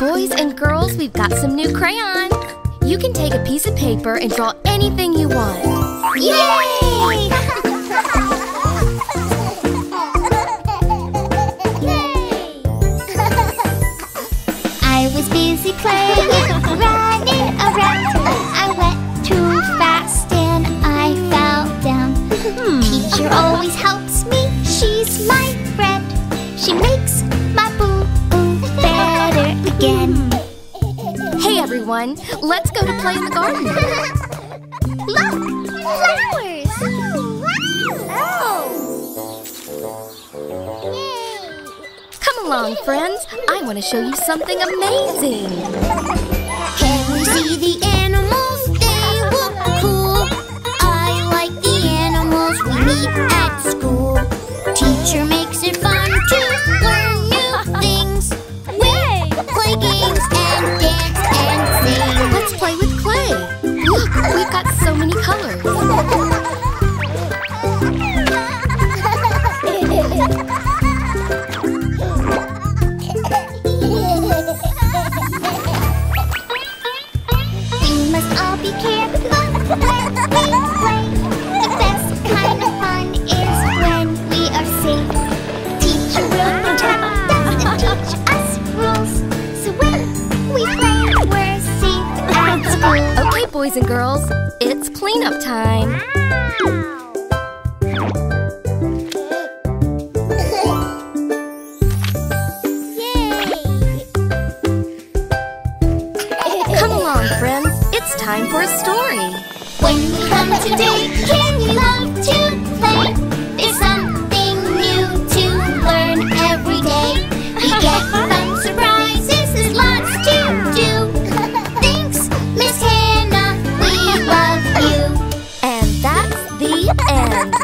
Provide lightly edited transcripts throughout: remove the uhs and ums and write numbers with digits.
Boys and girls, we've got some new crayons. You can take a piece of paper and draw anything you want. Yay! I was busy playing, running around. I went too fast and I fell down. Teacher always helps me, she's my friend. She makes my boo-boo better again. Hey everyone, let's go to play in the garden. Look! Flowers! Come along, friends. I want to show you something amazing. Can you see the animals? They look cool. I like the animals we meet at school. Teacher makes it fun to learn new things. We play games and dance and sing. Let's play with clay. Look, we've got so many colors. We must all be careful when we play. The best kind of fun is when we are safe. Teacher will protect us and teach us rules. So when we play, we're safe at school. Okay, boys and girls, it's cleanup time. Come along, friends. It's time for a story. When we come today, can you love to play? There's something new to learn every day. We get fun surprises, there's lots to do. Thanks, Miss Hannah, we love you. And that's the end.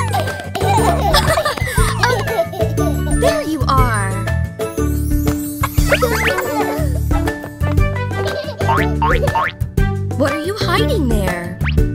Oh, there you are. What are you hiding there?